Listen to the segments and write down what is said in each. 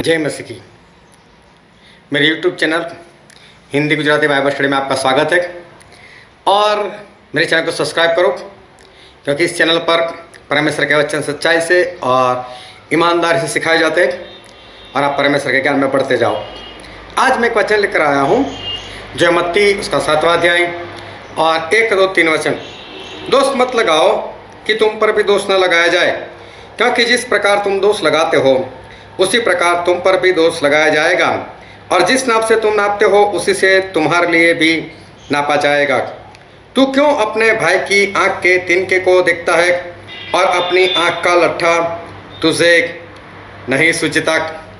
जय मसीह की। मेरे YouTube channel Hindi Gujarati Bible study में आपका स्वागत है और मेरे चैनल को सब्सक्राइब करो, क्योंकि इस चैनल पर परमेश्वर के वचन सच्चाई से और ईमानदारी से सिखाए जाते हैं और आप परमेश्वर के ज्ञान में बढ़ते जाओ। आज मैं एक वचन लेकर आया हूँ जो मत्ती उसका 7वां अध्याय और 1, 2, 3 वचन। दोष मत लगाओ कि तुम पर भी दोष न लगाया जाए, क्योंकि जिस प्रकार तुम दोष लगाते हो उसी प्रकार तुम पर भी दोष लगाया जाएगा, और जिस नाप से तुम नापते हो उसी से तुम्हारे लिए भी नापा जाएगा। तू क्यों अपने भाई की आँख के तिनके को देखता है और अपनी आँख का लट्ठा तुझे नहीं सूझता?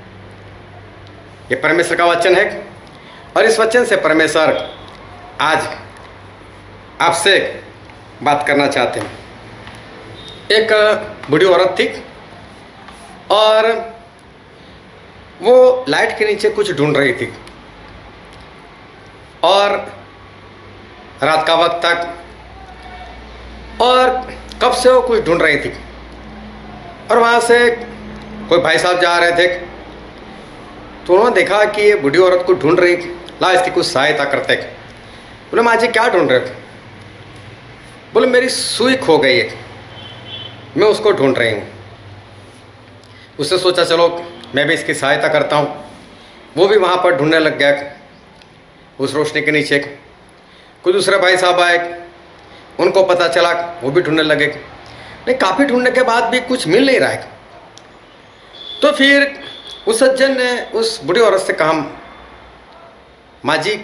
ये परमेश्वर का वचन है और इस वचन से परमेश्वर आज आपसे बात करना चाहते हैं। एक बूढ़ी औरत थी और वो लाइट के नीचे कुछ ढूंढ रही थी और रात का वक्त तक, और कब से वो कुछ ढूंढ रही थी और वहाँ से कोई भाई साहब जा रहे थे तो उन्होंने देखा कि ये बूढ़ी औरत को ढूंढ रही, ला इसकी कुछ सहायता करते। बोले माँ जी क्या ढूंढ रहे थे? बोले मेरी सुई खो गई है, मैं उसको ढूंढ रही हूँ। उसने सोचा चलो मैं भी इसकी सहायता करता हूँ। वो भी वहाँ पर ढूंढने लग गया उस रोशनी के नीचे। कोई दूसरे भाई साहब आए, उनको पता चला, वो भी ढूंढने लगे। नहीं, काफ़ी ढूंढने के बाद भी कुछ मिल नहीं रहा है। तो फिर उस सज्जन ने उस बूढ़ी औरत से कहा, माँ जी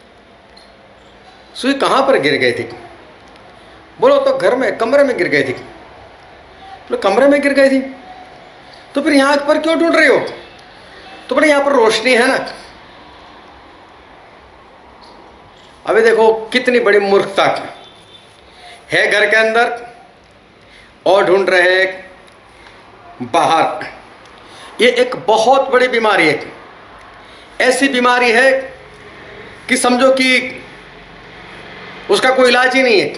सुई कहाँ पर गिर गई थी? बोलो तो घर में कमरे में गिर गई थी। बोले कमरे में गिर गई थी तो फिर यहाँ पर क्यों ढूंढ रही हो? तो बोले यहाँ पर रोशनी है ना। अभी देखो कितनी बड़ी मूर्खता है, घर के अंदर और ढूंढ रहे बाहर। ये एक बहुत बड़ी बीमारी है, ऐसी बीमारी है कि समझो कि उसका कोई इलाज ही नहीं है।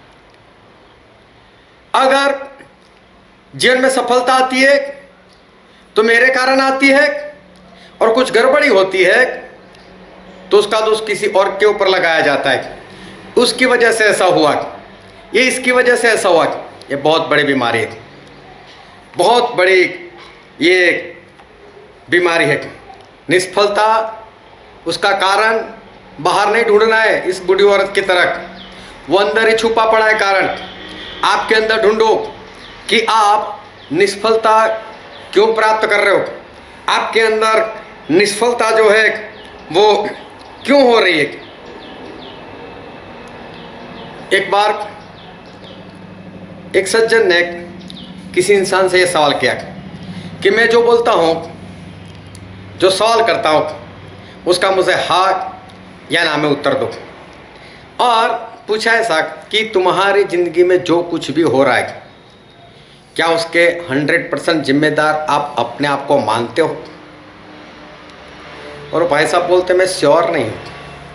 अगर जीवन में सफलता आती है तो मेरे कारण आती है, और कुछ गड़बड़ी होती है तो उसका दोष किसी और के ऊपर लगाया जाता है। उसकी वजह से ऐसा हुआ, ये इसकी वजह से ऐसा हुआ। ये बहुत बड़ी बीमारी है, बहुत बड़ी ये बीमारी है। निष्फलता उसका कारण बाहर नहीं ढूंढना है इस बूढ़ी औरत की तरह, वो अंदर ही छुपा पड़ा है। कारण आपके अंदर ढूंढो कि आप निष्फलता क्यों प्राप्त कर रहे हो, आपके अंदर निष्फलता जो है वो क्यों हो रही है। एक बार एक सज्जन ने किसी इंसान से यह सवाल किया कि मैं जो बोलता हूँ, जो सवाल करता हूँ, उसका मुझे हाँ या ना में उत्तर दो। और पूछा ऐसा कि तुम्हारी ज़िंदगी में जो कुछ भी हो रहा है, क्या उसके 100% जिम्मेदार आप अपने आप को मानते हो? और भाई साहब बोलते मैं श्योर नहीं हूँ,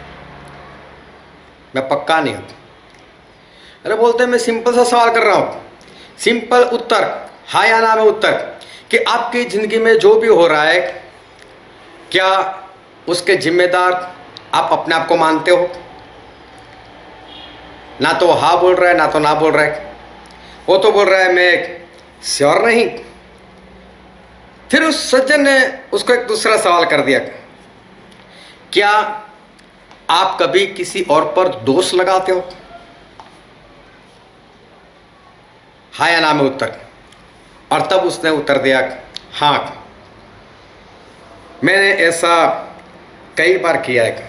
मैं पक्का नहीं हूँ। अरे बोलते मैं सिंपल सा सवाल कर रहा हूँ, सिंपल उत्तर हाँ या ना में उत्तर, कि आपकी ज़िंदगी में जो भी हो रहा है क्या उसके जिम्मेदार आप अपने आप को मानते हो? ना तो हाँ बोल रहा है ना तो ना बोल रहा है, वो तो बोल रहा है मैं श्योर नहीं। फिर उस सज्जन ने उसको एक दूसरा सवाल कर दिया, क्या आप कभी किसी और पर दोष लगाते हो? हाँ या ना में उत्तर। और तब उसने उत्तर दिया हाँ, मैंने ऐसा कई बार किया है।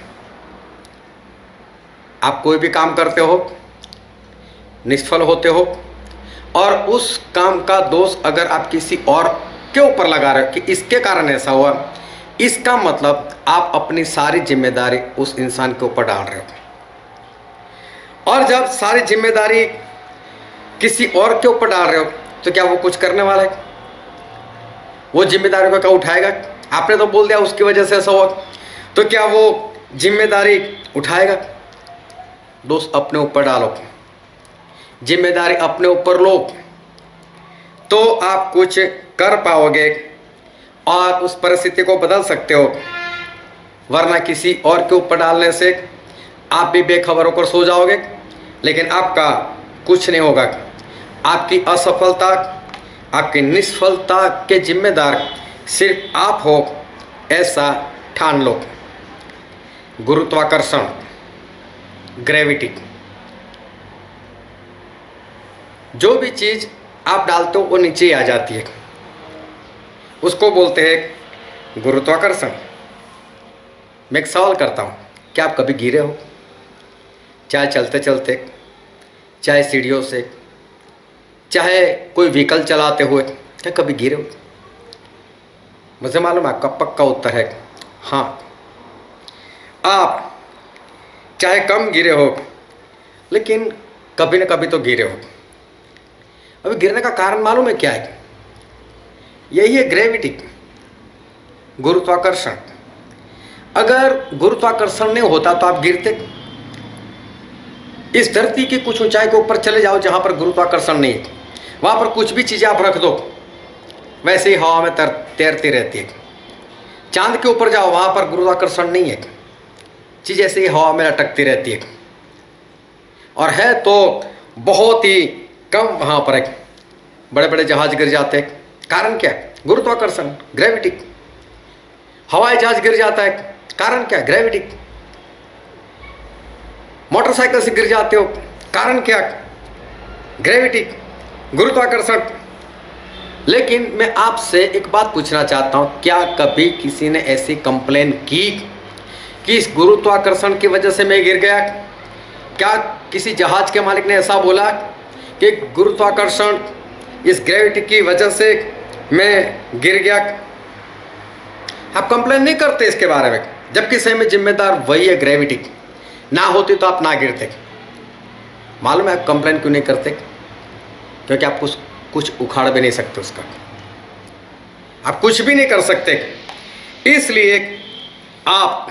आप कोई भी काम करते हो, निष्फल होते हो, और उस काम का दोष अगर आप किसी और के ऊपर लगा रहे हो कि इसके कारण ऐसा हुआ, इसका मतलब आप अपनी सारी जिम्मेदारी उस इंसान के ऊपर डाल रहे हो। और जब सारी जिम्मेदारी किसी और के ऊपर डाल रहे हो तो क्या वो कुछ करने वाला है? वो जिम्मेदारी को क्या उठाएगा? आपने तो बोल दिया उसकी वजह से ऐसा हुआ, तो क्या वो जिम्मेदारी उठाएगा? दोष अपने ऊपर डालो, जिम्मेदारी अपने ऊपर लो, तो आप कुछ कर पाओगे और उस परिस्थिति को बदल सकते हो, वरना किसी और के ऊपर डालने से आप भी बेखबर होकर सो जाओगे, लेकिन आपका कुछ नहीं होगा। आपकी असफलता, आपकी निष्फलता के जिम्मेदार सिर्फ आप हो, ऐसा ठान लो। गुरुत्वाकर्षण, ग्रेविटी, जो भी चीज़ आप डालते हो वो नीचे आ जाती है, उसको बोलते हैं गुरुत्वाकर्षण। मैं एक सवाल करता हूँ, क्या आप कभी गिरे हो? चाहे चलते चलते, चाहे सीढ़ियों से, चाहे कोई व्हीकल चलाते हुए, क्या कभी गिरे हो? मुझे मालूम है आपका पक्का उत्तर है हाँ। आप चाहे कम गिरे हो, लेकिन कभी न कभी तो गिरे हो। अभी गिरने का कारण मालूम है क्या है? यही है ग्रेविटी, गुरुत्वाकर्षण। अगर गुरुत्वाकर्षण नहीं होता तो आप गिरते। इस धरती की कुछ ऊंचाई के ऊपर चले जाओ जहां पर गुरुत्वाकर्षण नहीं है, वहां पर कुछ भी चीजें आप रख दो, वैसे ही हवा में तैरती रहती है। चांद के ऊपर जाओ, वहां पर गुरुत्वाकर्षण नहीं है, चीज ऐसे ही हवा में लटकती रहती है, और है तो बहुत ही कम। वहां पर एक बड़े बड़े जहाज गिर जाते हैं, कारण क्या? गुरुत्वाकर्षण, ग्रेविटी। हवाई जहाज गिर जाता है, कारण क्या? ग्रेविटी। मोटरसाइकिल से गिर जाते हो, कारण क्या? ग्रेविटी, गुरुत्वाकर्षण। लेकिन मैं आपसे एक बात पूछना चाहता हूं, क्या कभी किसी ने ऐसी कंप्लेन की कि इस गुरुत्वाकर्षण की वजह से मैं गिर गया? क्या किसी जहाज के मालिक ने ऐसा बोला कि गुरुत्वाकर्षण, इस ग्रेविटी की वजह से मैं गिर गया? आप कंप्लेन नहीं करते इसके बारे में, जबकि सही में जिम्मेदार वही है, ग्रेविटी। ना होती तो आप ना गिरते। मालूम है आप कंप्लेन क्यों नहीं करते? क्योंकि आप कुछ उखाड़ भी नहीं सकते उसका, आप कुछ भी नहीं कर सकते, इसलिए आप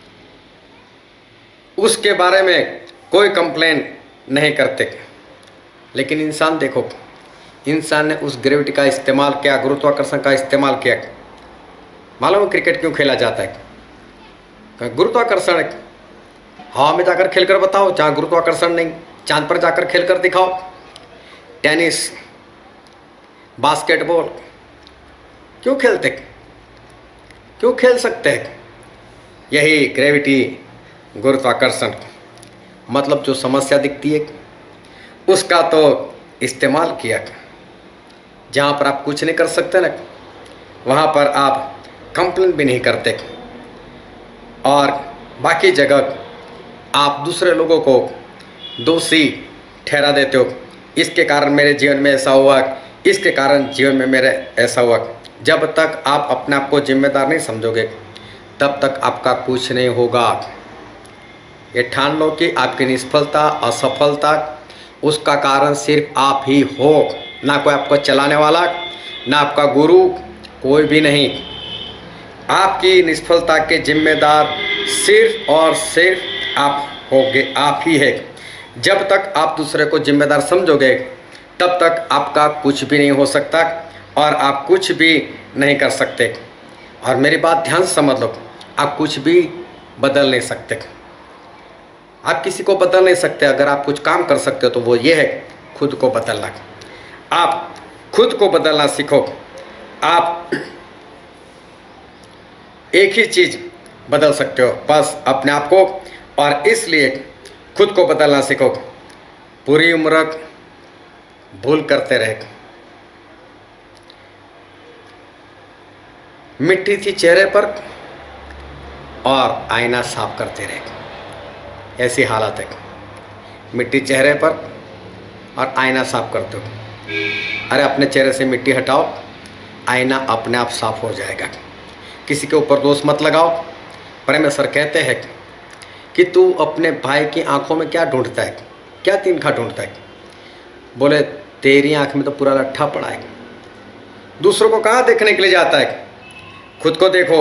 उसके बारे में कोई कंप्लेन नहीं करते। लेकिन इंसान देखो, इंसान ने उस ग्रेविटी का इस्तेमाल किया, गुरुत्वाकर्षण का इस्तेमाल किया। मालूम है क्रिकेट क्यों खेला जाता है? गुरुत्वाकर्षण। हवा में जाकर खेलकर बताओ जहाँ गुरुत्वाकर्षण नहीं, चांद पर जाकर खेलकर दिखाओ। टेनिस, बास्केटबॉल क्यों खेलते, क्यों खेल सकते हैं? यही ग्रेविटी, गुरुत्वाकर्षण। मतलब जो समस्या दिखती है उसका तो इस्तेमाल किया। जहाँ पर आप कुछ नहीं कर सकते ना, वहाँ पर आप कंप्लेन भी नहीं करते, और बाकी जगह आप दूसरे लोगों को दोषी ठहरा देते हो। इसके कारण मेरे जीवन में ऐसा हुआ, इसके कारण जीवन में मेरे ऐसा हुआ। जब तक आप अपने आप को जिम्मेदार नहीं समझोगे, तब तक आपका कुछ नहीं होगा। ये ठान लो कि आपकी निष्फलता, असफलता, उसका कारण सिर्फ आप ही हो, ना कोई आपको चलाने वाला, ना आपका गुरु, कोई भी नहीं। आपकी निष्फलता के जिम्मेदार सिर्फ और सिर्फ आप होगे, आप ही है। जब तक आप दूसरे को जिम्मेदार समझोगे, तब तक आपका कुछ भी नहीं हो सकता और आप कुछ भी नहीं कर सकते। और मेरी बात ध्यान से समझ लो, आप कुछ भी बदल नहीं सकते, आप किसी को बदल नहीं सकते। अगर आप कुछ काम कर सकते हो तो वो ये है, खुद को बदलना। आप खुद को बदलना सीखो। आप एक ही चीज़ बदल सकते हो, बस अपने आप को, और इसलिए खुद को बदलना सीखो। पूरी उम्र भूल करते रहे। मिट्टी थी चेहरे पर और आईना साफ करते रहे, ऐसी हालत है। मिट्टी चेहरे पर और आईना साफ कर दो। अरे अपने चेहरे से मिट्टी हटाओ, आईना अपने आप साफ हो जाएगा। किसी के ऊपर दोष मत लगाओ। परमेश्वर कहते हैं कि तू अपने भाई की आंखों में क्या ढूंढता है, क्या तिनका ढूंढता है? बोले तेरी आंख में तो पूरा लट्ठा पड़ा है। दूसरों को कहाँ देखने के लिए जाता है? खुद को देखो।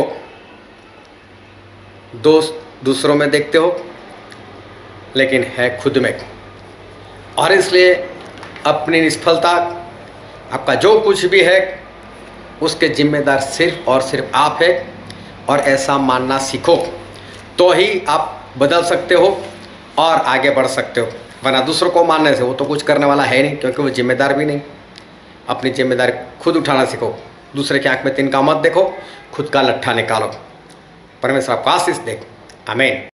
दोष दूसरों में देखते हो, लेकिन है खुद में। और इसलिए अपनी निष्फलता, आपका जो कुछ भी है, उसके जिम्मेदार सिर्फ और सिर्फ आप है। और ऐसा मानना सीखो तो ही आप बदल सकते हो और आगे बढ़ सकते हो, वरना दूसरों को मानने से वो तो कुछ करने वाला है नहीं, क्योंकि वो जिम्मेदार भी नहीं। अपनी जिम्मेदारी खुद उठाना सीखो, दूसरे की आंख में तिनका मत देखो, खुद का लट्ठा निकालो। परमेश्वर आपको आशीष दे। आमीन।